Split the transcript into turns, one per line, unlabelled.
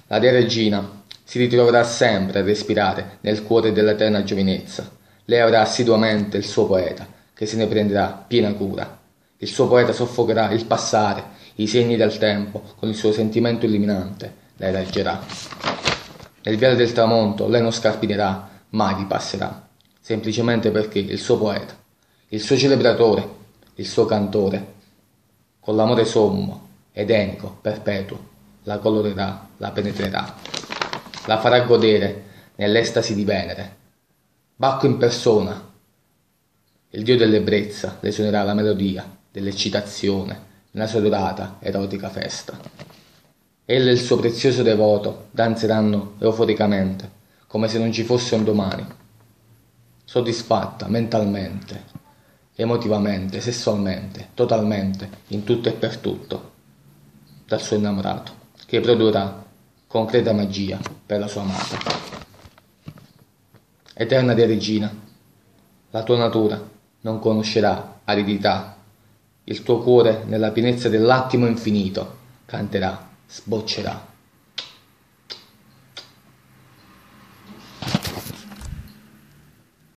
La dea regina si ritroverà sempre a respirare nel cuore dell'eterna giovinezza. Lei avrà assiduamente il suo poeta, che se ne prenderà piena cura. Il suo poeta soffocherà il passare, i segni del tempo, con il suo sentimento illuminante, la reggerà. Nel viale del tramonto lei non scarpinerà, mai vi passerà, semplicemente perché il suo poeta, il suo celebratore, il suo cantore, con l'amore sommo, edenico, perpetuo, la colorerà, la penetrerà, la farà godere nell'estasi di Venere. Bacco in persona, il dio dell'ebbrezza, le suonerà la melodia dell'eccitazione nella sua dorata, erotica festa. Ella e il suo prezioso devoto danzeranno euforicamente, come se non ci fosse un domani, soddisfatta mentalmente, emotivamente, sessualmente, totalmente, in tutto e per tutto, dal suo innamorato, che produrrà concreta magia per la sua amata. Eterna Dea Regina, la tua natura non conoscerà aridità, il tuo cuore nella pienezza dell'attimo infinito canterà, sboccerà.